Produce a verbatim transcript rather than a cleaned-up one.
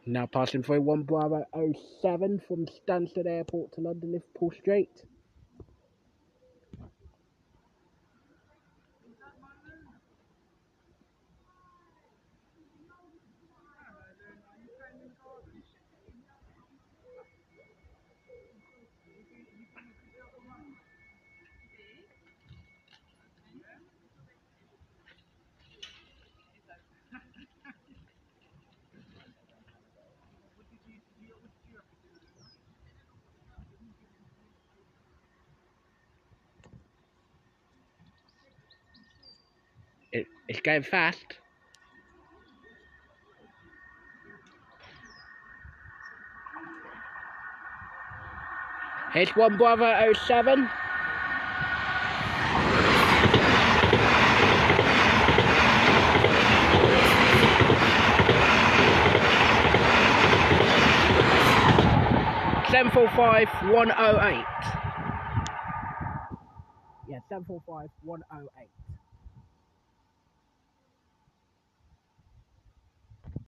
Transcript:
Now passing through one Bravo oh seven from Stansted Airport to London Liverpool Street. It, it's going fast. Here's one Bravo oh seven. seven four five one oh eight. Yeah, seven four five one oh eight.